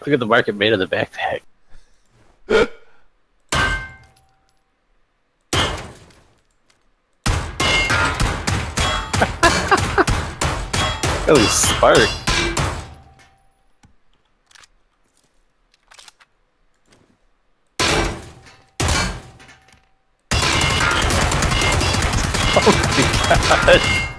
Look at the market made of the backpack. That was spark. Oh my god.